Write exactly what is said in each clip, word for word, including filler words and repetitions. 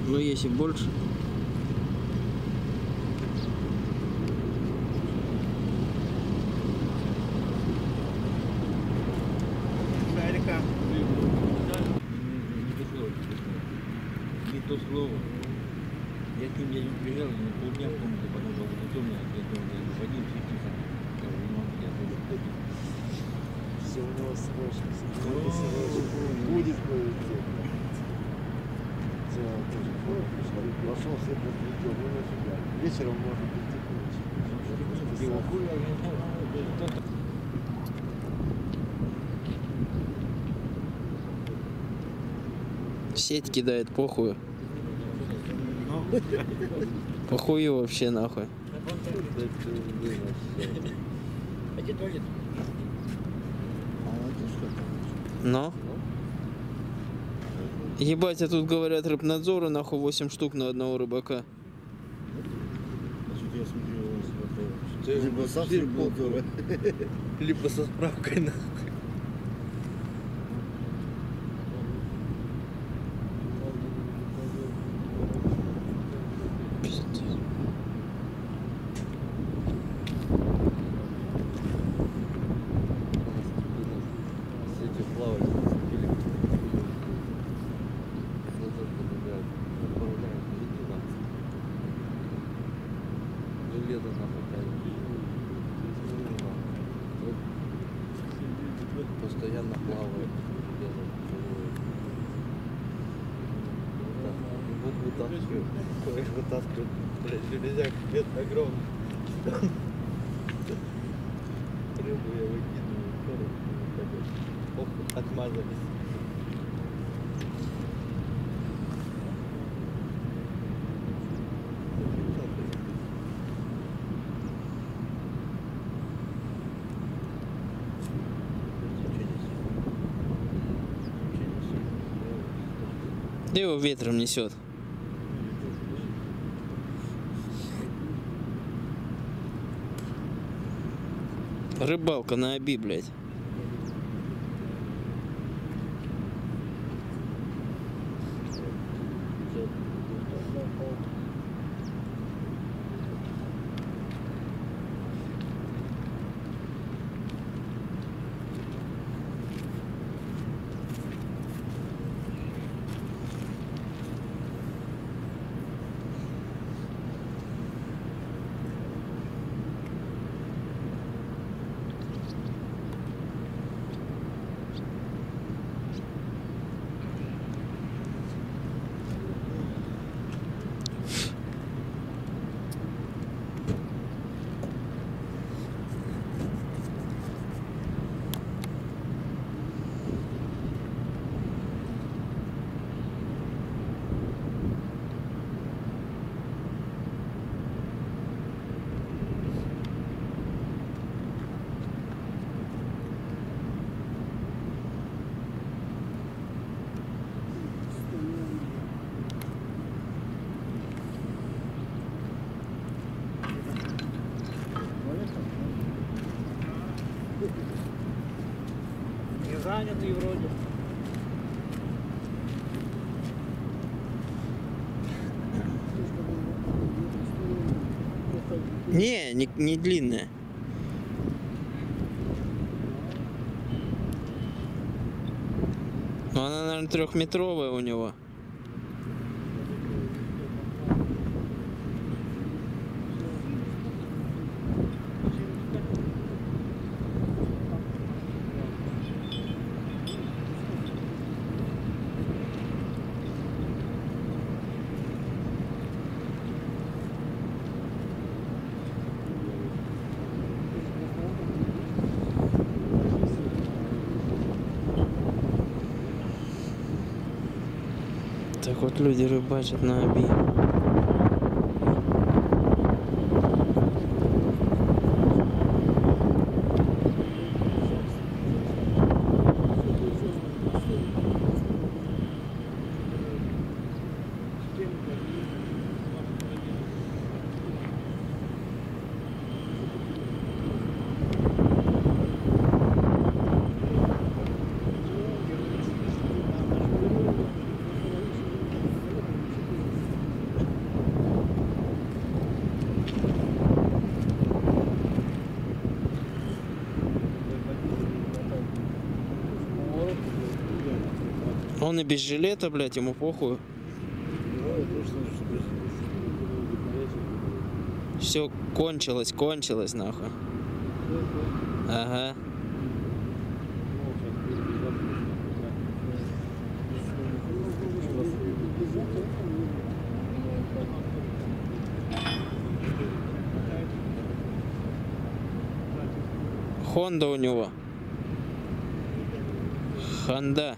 Но есть и больше. Шарика. Не то слово. Я к ним я не приезжал, на полдня в комнате, потом был в доме, я думаю, Вадим, все тихо. Я говорю, не могу, я тоже. Все у него срочно. Будет кое-где. Дело тоже фото пришло. Пошел, все подведел, ну нафига. Вечером можно прийти получить. Его хуй, я не знаю. Сеть кидает, похуй. Похуй вообще нахуй. А где туалет? Но? Ебать, а тут говорят рыбнадзоры нахуй восемь штук на одного рыбака. Либо со рыбнадзора, либо со справкой нахуй. Постоянно плавает. Вытаскивают. Вытаскивают. Блядь, железяк где огромный. Рыбу я выкидываю. Оп, отмазались. Где его ветром несет? Рыбалка на Оби, блядь. Не занятый вроде. Не, не, не длинная. Но она, наверное, трехметровая у него. Так вот люди рыбачат на Оби. Он и без жилета, блядь, ему похуй. Все кончилось, кончилось, нахуй. Ага. Хонда у него. Хонда.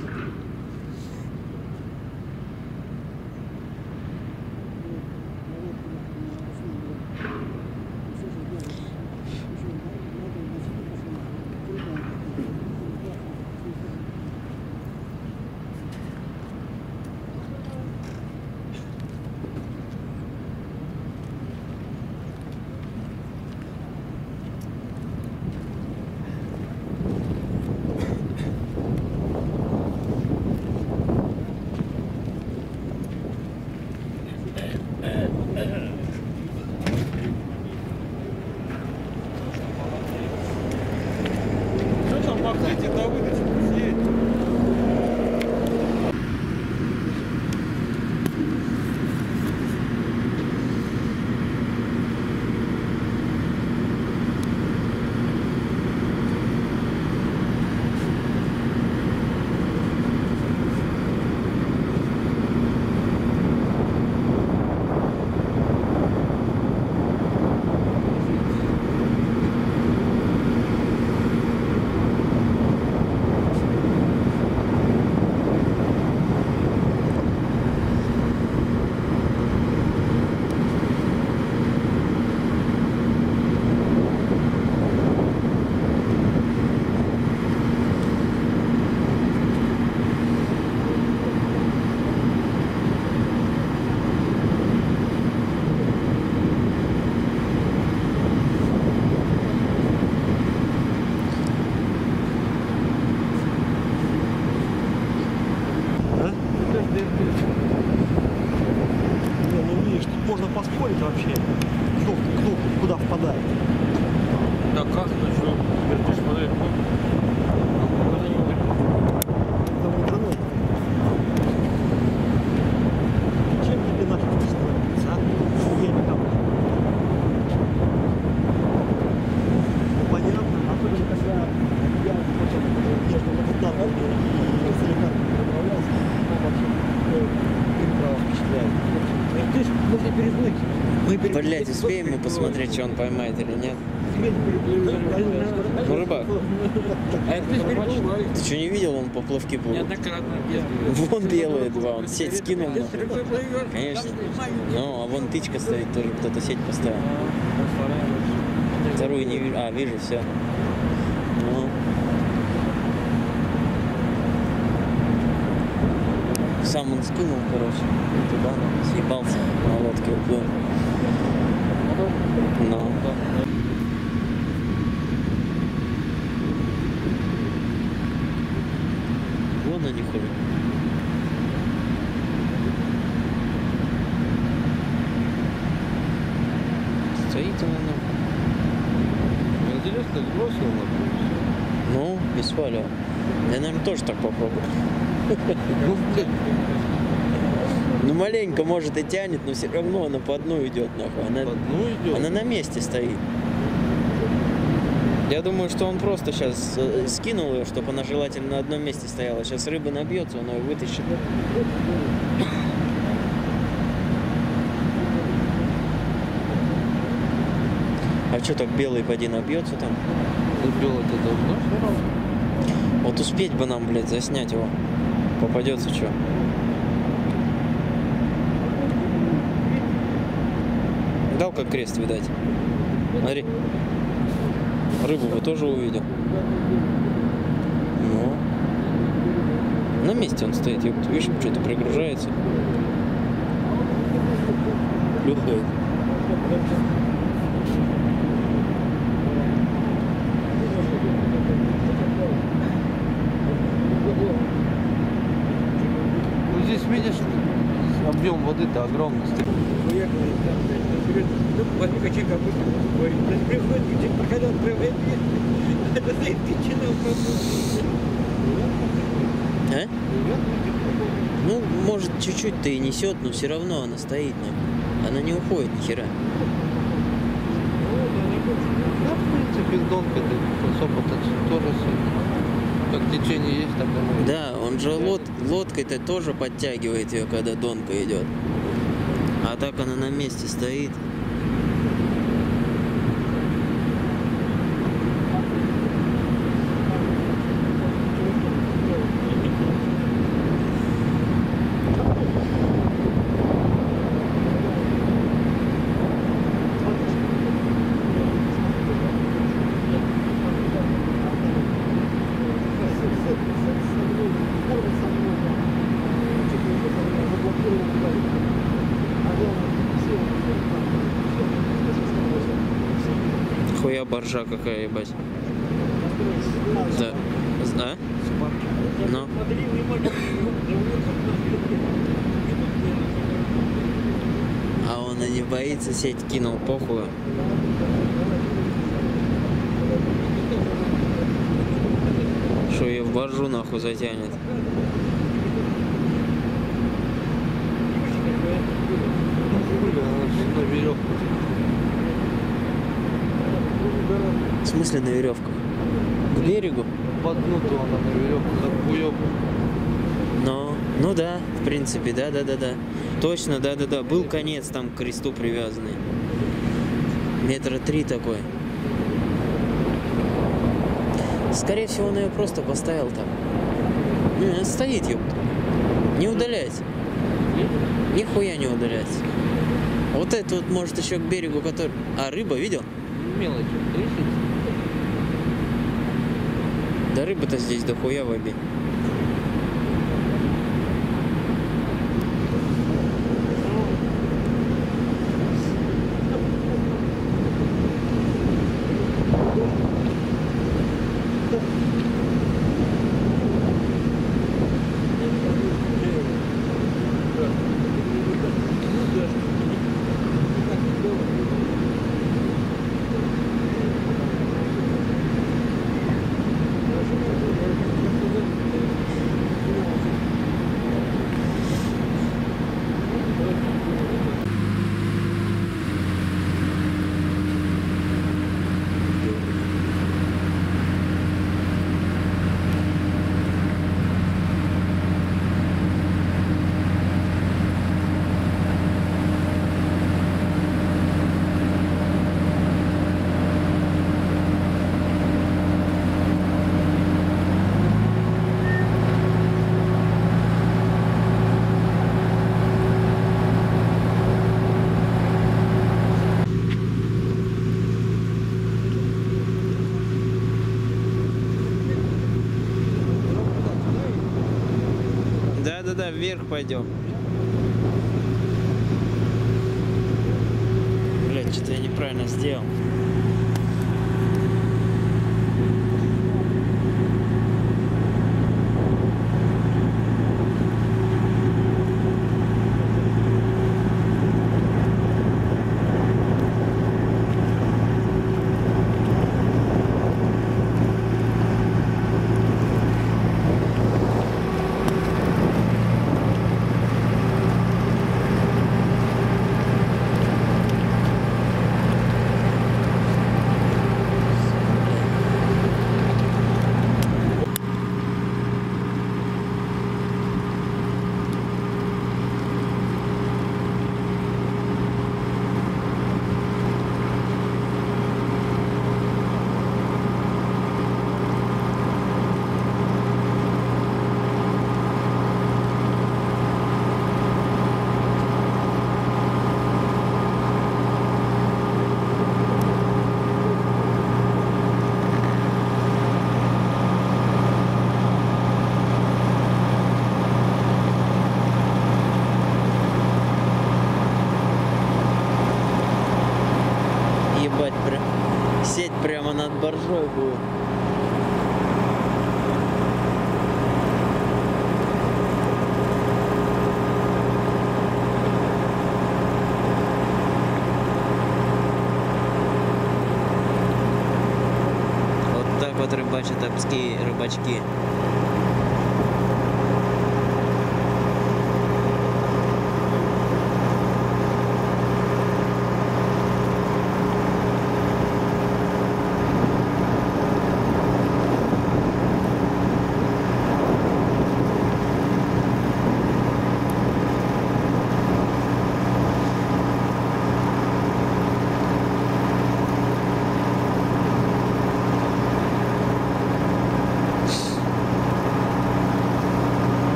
Можно поспорить вообще, кто, кто куда впадает. Да как, ну что, теперь ты смотри, Там интернет. Чем тебе нафиг становится, а? Я не там. Понятно, особенно когда я езжу на Бутан и слегка управлялся, там вообще право впечатляет. Ты ж можно переплыть. Блять, успеем мы посмотреть, что он поймает или нет? Ну, рыбак. А это ты переплываешь. Ты что, не видел, он поплавки плывут? Неоднократно ездил. Вон белые два, он сеть скинул. Конечно. Ну, а вон тычка стоит, тоже кто-то сеть поставил. Вторую не вижу. А, вижу, все. Ну. Сам он скинул, короче, туда, съебался на лодке уплыл. Но. Вон они ходят. Стоит она нам. Интересно, бросил на Ну, без сваля. Я, наверное, тоже так попробую. Ну, маленько, может, и тянет, но все равно она по дну идет, нахуй. Она, По дну идет? она на месте стоит. Я думаю, что он просто сейчас э, скинул ее, чтобы она желательно на одном месте стояла. Сейчас рыба набьется, он ее вытащит. А что так белый поди набьется там? Белый-то давно? Вот успеть бы нам, блядь, заснять его. Попадется что? Дал как крест, видать. Смотри. Рыбу бы тоже увидел. Ну. На месте он стоит. Видишь, что-то пригружается. Плюхает. Ну здесь видишь, объем воды-то огромный. Уехали там, блядь, ну, возьми качелька, говорит, приходит, когда открывает дверь, это стоит ветчина в А? Ну, может, чуть-чуть-то и несет, но все равно она стоит, но она не уходит ни хера. Да, в принципе, донка особо-то тоже все. Как течение есть, так оно и Да, он же лод, лодкой-то тоже подтягивает ее, когда донка идет. А так она на месте стоит. Хуя боржа какая, ебать. Да. А? Ну. А он и не боится, сеть кинул, похуй. Что ее в боржу нахуй затянет. на веревку. В смысле на веревку? К берегу? Поднутую она на веревку, как буёк. Ну, ну да, в принципе, да, да, да, да. Точно, да, да, да. Был конец там к кресту привязанный. Метра три такой. Скорее всего, он ее просто поставил там. Не, стоит, ёпта. Не удаляйся. Нихуя не удаляйся. Вот это вот может еще к берегу, который... А, рыба, видел? Мелочь, трясется. Да рыба-то здесь дохуя в обе. Да-да-да, вверх пойдем. Блядь, что-то я неправильно сделал. Ебать, прям сеть прямо над боржой будет. Вот так вот рыбачат обские рыбачки.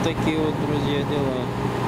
такие вот, друзья, дела.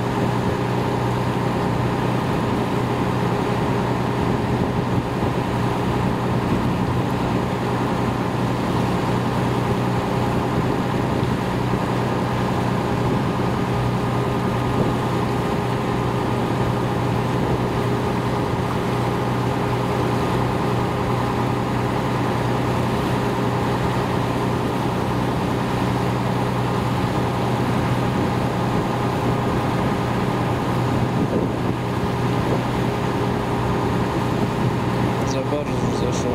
За баржу зашел.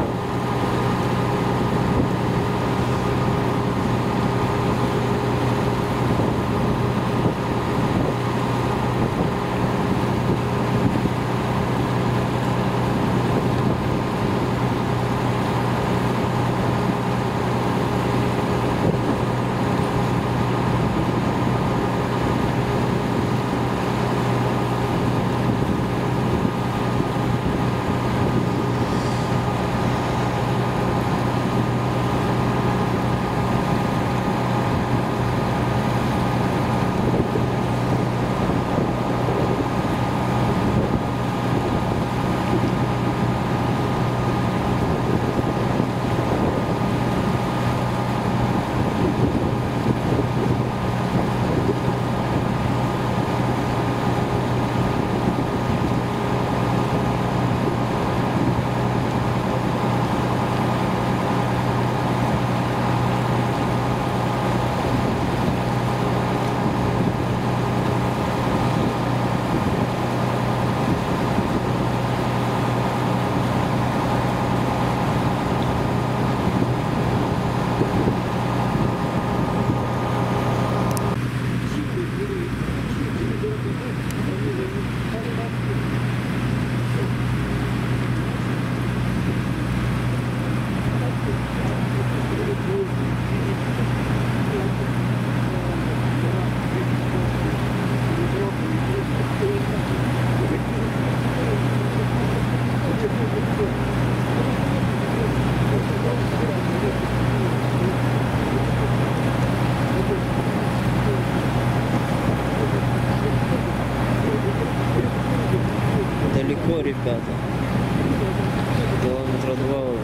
Далеко, ребята. Километра два уже.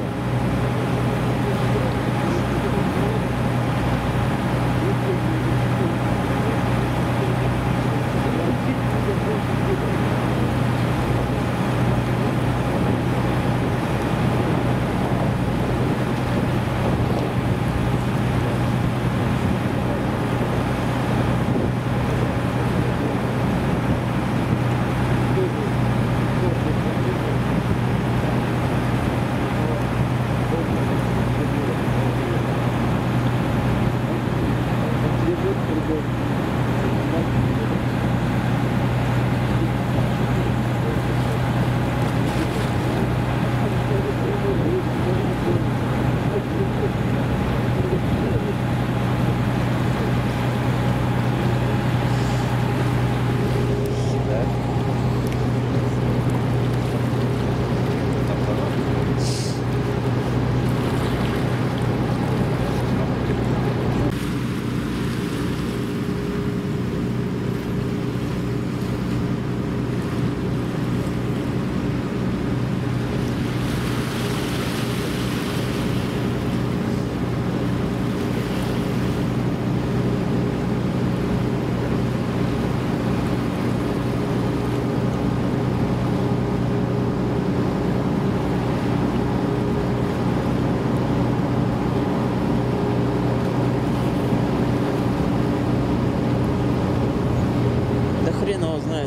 Хрен его знает.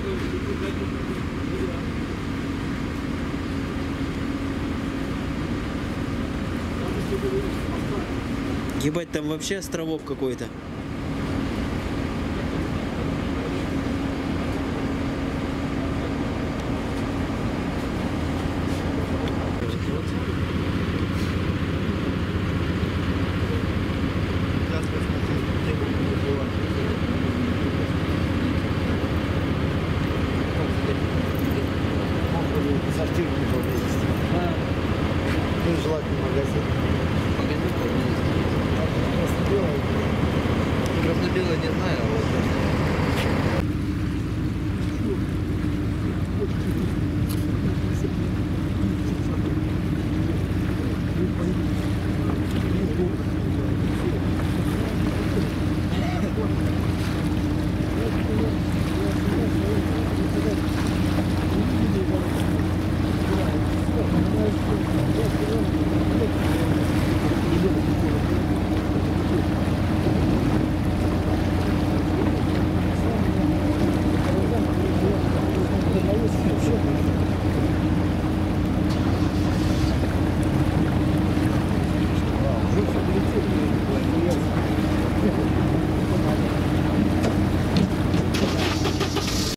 Ебать, там вообще островок какой-то. Сортир поблизости. Ну, желательно магазин. Магазин поблизости. Просто делают. дело не знаю, а вот